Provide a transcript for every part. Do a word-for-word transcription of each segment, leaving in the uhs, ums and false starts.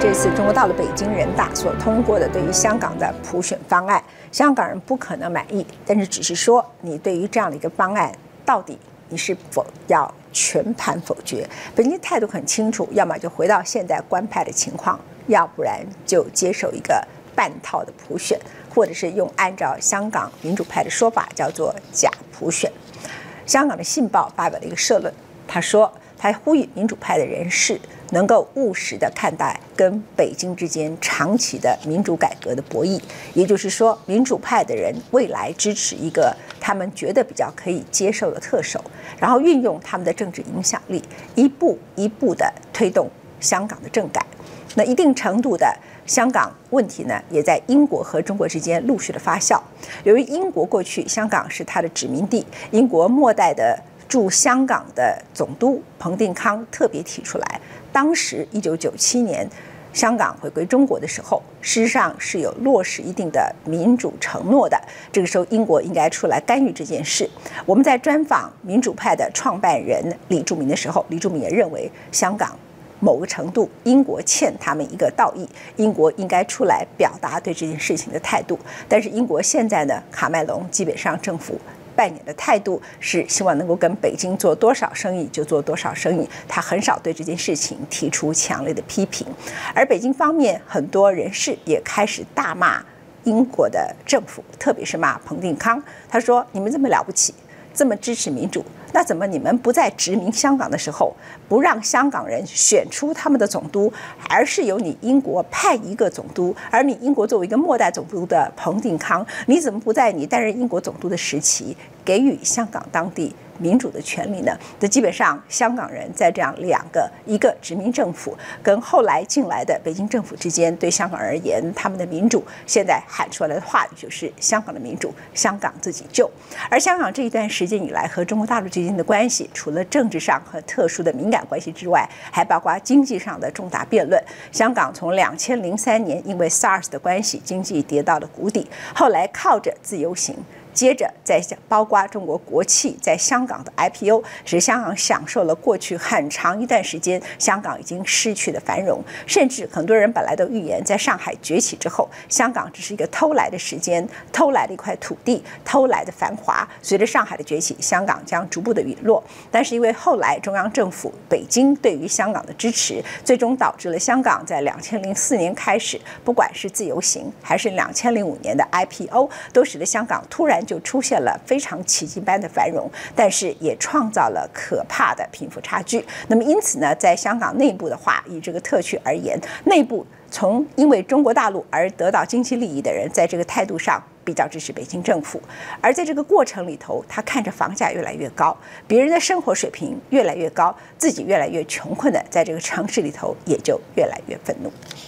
这次中国大陆北京人大所通过的对于香港的普选方案，香港人不可能满意，但是只是说你对于这样的一个方案，到底你是否要全盘否决？北京态度很清楚，要么就回到现在官派的情况，要不然就接受一个半套的普选，或者是用按照香港民主派的说法叫做假普选。香港的《信报》发表了一个社论，他说他呼吁民主派的人士能够务实地看待跟北京之间长期的民主改革的博弈，也就是说，民主派的人未来支持一个他们觉得比较可以接受的特首，然后运用他们的政治影响力，一步一步地推动香港的政改。那一定程度的香港问题呢，也在英国和中国之间陆续的发酵。由于英国过去香港是它的殖民地，英国末代的驻香港的总督彭定康特别提出来，当时一九九七年香港回归中国的时候，事实上是有落实一定的民主承诺的。这个时候，英国应该出来干预这件事。我们在专访民主派的创办人李柱铭的时候，李柱铭也认为香港某个程度，英国欠他们一个道义，英国应该出来表达对这件事情的态度。但是英国现在呢，卡麦隆基本上政府扮演的态度是希望能够跟北京做多少生意就做多少生意，他很少对这件事情提出强烈的批评。而北京方面很多人士也开始大骂英国的政府，特别是骂彭定康。他说：“你们这么了不起，这么支持民主，那怎么你们不在殖民香港的时候，不让香港人选出他们的总督，而是由你英国派一个总督？而你英国作为一个末代总督的彭定康，你怎么不在你担任英国总督的时期，给予香港当地民主的权利呢？”这基本上香港人在这样两个，一个殖民政府跟后来进来的北京政府之间，对香港而言，他们的民主现在喊出来的话语就是香港的民主，香港自己救。而香港这一段时间以来和中国大陆之间的关系，除了政治上和特殊的敏感关系之外，还包括经济上的重大辩论。香港从两千零三年因为 SARS 的关系，经济跌到了谷底，后来靠着自由行，接着在包括中国国企在香港的 I P O， 使香港享受了过去很长一段时间香港已经失去的繁荣。甚至很多人本来都预言，在上海崛起之后，香港只是一个偷来的时间，偷来的一块土地，偷来的繁华。随着上海的崛起，香港将逐步的陨落。但是因为后来中央政府北京对于香港的支持，最终导致了香港在两千零四年开始，不管是自由行还是两千零五年的 I P O， 都使得香港突然就出现了非常奇迹般的繁荣，但是也创造了可怕的贫富差距。那么因此呢，在香港内部的话，以这个特区而言，内部从因为中国大陆而得到经济利益的人，在这个态度上比较支持北京政府。而在这个过程里头，他看着房价越来越高，别人的生活水平越来越高，自己越来越穷困的，在这个城市里头也就越来越愤怒。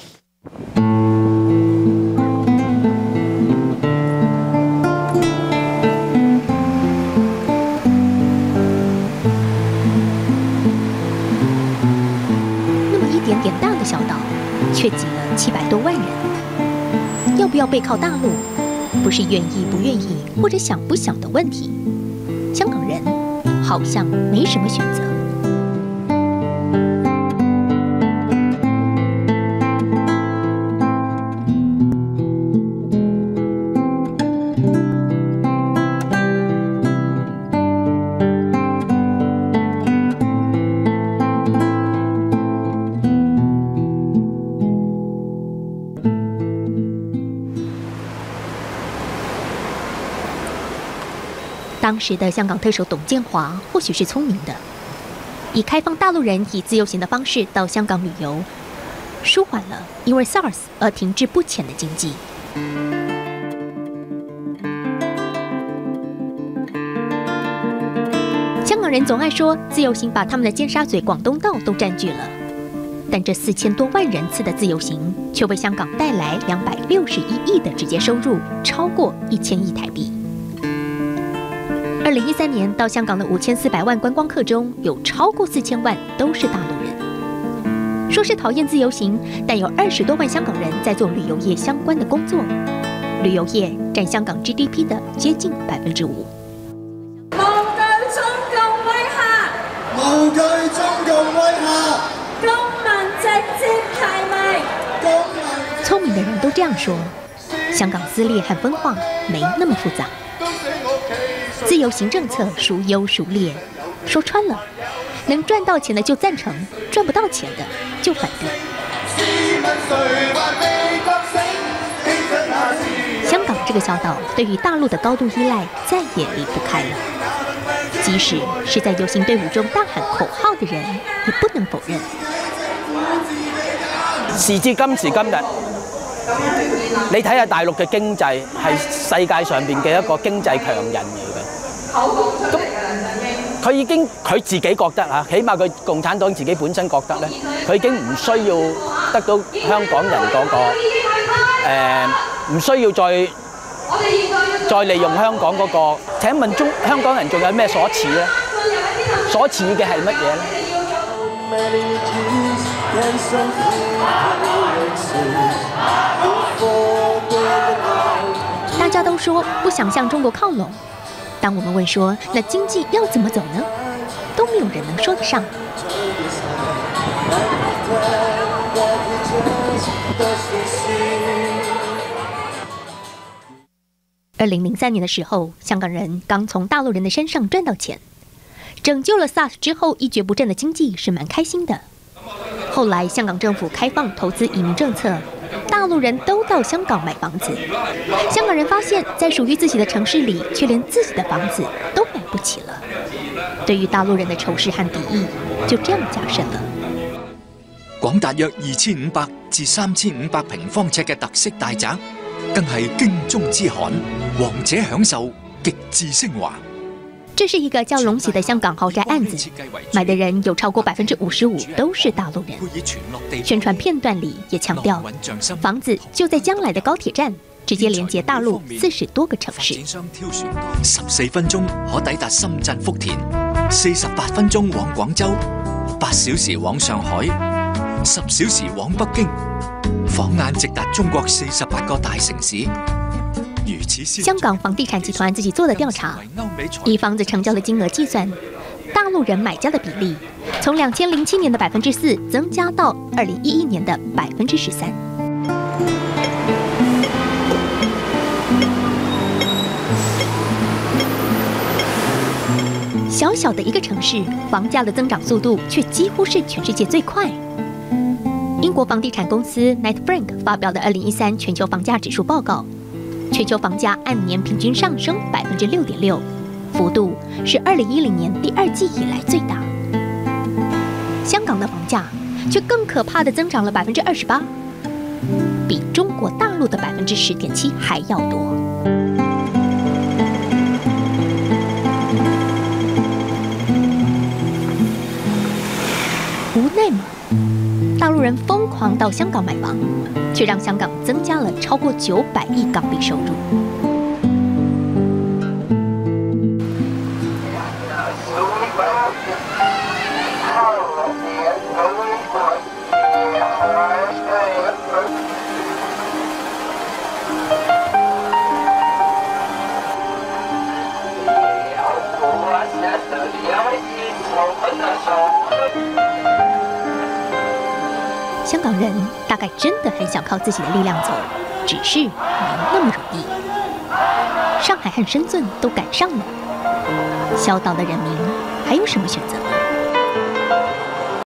却挤了七百多万人，要不要背靠大陆，不是愿意不愿意或者想不想的问题。香港人好像没什么选择。当时的香港特首董建华或许是聪明的，以开放大陆人以自由行的方式到香港旅游，舒缓了因为 SARS 而停滞不前的经济。香港人总爱说自由行把他们的尖沙咀、广东道都占据了，但这四千多万人次的自由行却为香港带来两百六十一亿的直接收入，超过一千亿台币。二零一三年到香港的五千四百万观光客中，有超过四千万都是大陆人。说是讨厌自由行，但有二十多万香港人在做旅游业相关的工作，旅游业占香港 G D P 的接近百分之五。 無懼中共威嚇，無懼中共威嚇，公民直接提名。 样说：香港撕裂和分化没那么复杂，自由行政策孰优孰劣，说穿了，能赚到钱的就赞成，赚不到钱的就反对。香港这个小岛对于大陆的高度依赖再也离不开了，即使是在游行队伍中大喊口號嘅人，也不能否認。 時至今時今日，你睇下大陸嘅經濟係世界上邊嘅一個經濟強人嚟嘅。咁佢已經佢自己覺得啊，起碼佢共產黨自己本身覺得咧，佢已經唔需要得到香港人嗰個誒，唔需要再再利用香港嗰個。請問中香港人仲有咩所恃咧？所恃嘅係乜嘢咧？ 大家都說不想向中國靠攏，當我們問說那經濟要怎麼走呢？都沒有人能說得上。二零零三年的時候，香港人剛從大陸人的身上賺到錢，拯救了 SARS 之後一蹶不振的經濟是蠻開心的。後來香港政府開放投資移民政策，大陸人都到香港買房子，香港人發現在屬於自己的城市裡，卻連自己的房子都買不起了。對於大陸人的仇視和敵意就這樣加深了。 廣達約二千五百至三千五百平方尺嘅特色大宅，更係京中之罕，王者享受極致昇華。 這是一個叫龍喜的香港豪宅案子，買的人有超過百分之五十五都是大陸人。宣傳片段裡也強調，房子就在將來的高鐵站，直接連接大陸四十多個城市。 十四分鐘可抵達深圳福田，四十八分鐘往廣州，八小時往上海，十小時往北京，放眼直達中國四十八個大城市。 香港房地產集團自己做的調查，以房子成交的金額計算，大陸人買家的比例從兩千零七年的百分之四增加到二零一一年的百分之十三。小小的一個城市，房價的增長速度卻幾乎是全世界最快。英國房地產公司 Knight Frank 發表的二零一三全球房價指數報告。全球房價按年平均上升百分之六點六，幅度是二零一零年第二季以來最大。香港的房價卻更可怕的增長了百分之二十八，比中國大陸的百分之十點七還要多。無奈嗎？大陸人瘋狂到香港買房，卻讓香港增加了超過九百億港幣收入。香港人大概真的很想靠自己的力量走，只是沒那麼容易。上海和深圳都趕上了，小島的人民還有什麼選擇？